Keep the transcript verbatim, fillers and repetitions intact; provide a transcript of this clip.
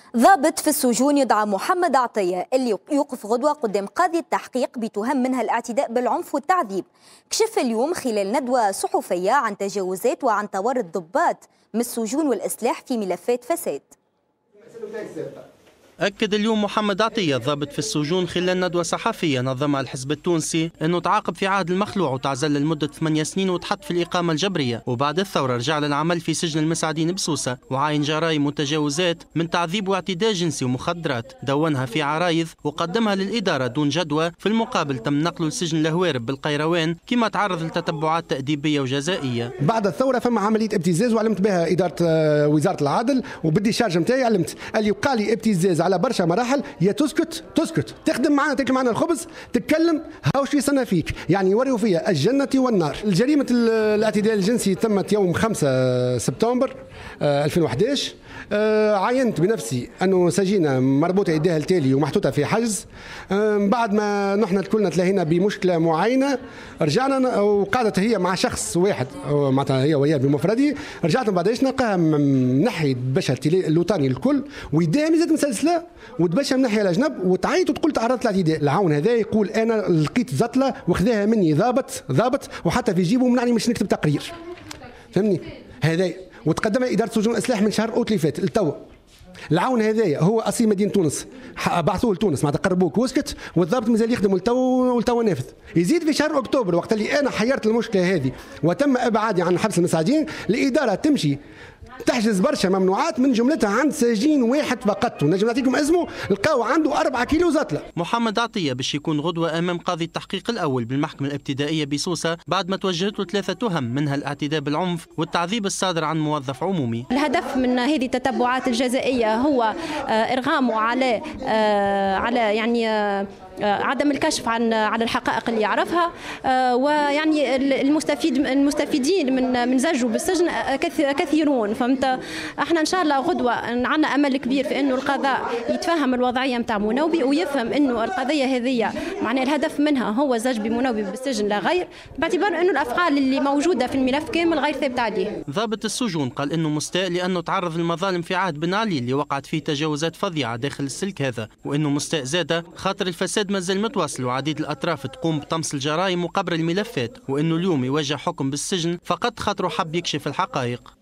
ضابط في السجون يدعى محمد عطية اللي يوقف غدوة قدام قاضي التحقيق بتهم منها الاعتداء بالعنف والتعذيب. كشف اليوم خلال ندوة صحفية عن تجاوزات وعن تورط ضباط من السجون والإسلاح في ملفات فساد. أكد اليوم محمد عطية ضابط في السجون خلال ندوة صحفية نظمها الحزب التونسي أنه تعاقب في عهد المخلوع وتعزل لمدة ثمانية سنين وتحط في الإقامة الجبرية، وبعد الثورة رجع للعمل في سجن المساعدين بسوسة وعاين جرائم وتجاوزات من تعذيب واعتداء جنسي ومخدرات دونها في عرايض وقدمها للإدارة دون جدوى. في المقابل تم نقله لسجن الهوارب بالقيروان كما تعرض لتتبعات تأديبية وجزائية. بعد الثورة فما عملية ابتزاز وعلمت بها إدارة وزارة العدل وبدي شارج نتاعي علمت اللي يبقى لي ابتزاز على برشا مراحل، يا تسكت تسكت تخدم معنا تاكل معنا الخبز تتكلم هاوش يصنع فيك، يعني يوريوا فيها الجنة والنار. الجريمة الاعتداء الجنسي تمت يوم خمسة سبتمبر ألفين وأحد عشر. عاينت بنفسي أنه سجينة مربوطة يديها التالي ومحطوطة في حجز. بعد ما نحن كلنا تلاهينا بمشكلة معينة رجعنا وقعدت هي مع شخص واحد معناتها هي وياه بمفردي، رجعت بعد ايش نلقاها منحي باشا اللوطاني الكل ويديها ميزات مسلسلة وتبشى من ناحية الأجنب وتعيط وتقول تعرضت لاعتداء. العون هذا يقول أنا لقيت زطلة وخذاها مني ضابط ضابط وحتى في جيبه منعني مش نكتب تقرير، فهمني هذا، وتقدمها إدارة سجون الإسلاح من شهر أوت اللي فات التو. العون هذايا هو اصيل مدينه تونس، بعثوه لتونس معناتها قربوك وسكت، والضابط مازال يخدم والتو والتو نافذ. يزيد في شهر اكتوبر وقت اللي انا حيرت المشكله هذه وتم ابعادي عن حبس المساعدين، الاداره تمشي تحجز برشا ممنوعات من جملتها عند سجين واحد فقط، ونجم نعطيكم اسمه لقاو عنده أربعة كيلو زطله. محمد عطية باش يكون غدوه امام قاضي التحقيق الاول بالمحكمه الابتدائيه بسوسه بعد ما توجهت له ثلاثه تهم منها الاعتداء بالعنف والتعذيب الصادر عن موظف عمومي. الهدف من هذه التتبعات الجزائيه هو ارغامه على على يعني عدم الكشف عن على الحقائق اللي يعرفها، ويعني المستفيد المستفيدين من من زجه بالسجن كثيرون. فهمت احنا ان شاء الله غدوه عندنا امل كبير في انه القضاء يتفهم الوضعيه نتاع منوبي ويفهم انه القضيه هذه معناها الهدف منها هو زج بمنوبي بالسجن لا غير، باعتبار انه الافعال اللي موجوده في الملف كامل غير ثابته عليه. ضابط السجون قال انه مستاء لانه تعرض للمظالم في عهد بن علي اللي وقعت فيه تجاوزات فظيعه داخل السلك هذا، وانه مستاء زاده خاطر الفساد مازال متواصل وعديد الأطراف تقوم بطمس الجرائم وقبر الملفات، وإنه اليوم يوجه حكم بالسجن فقط خاطره حب يكشف الحقائق.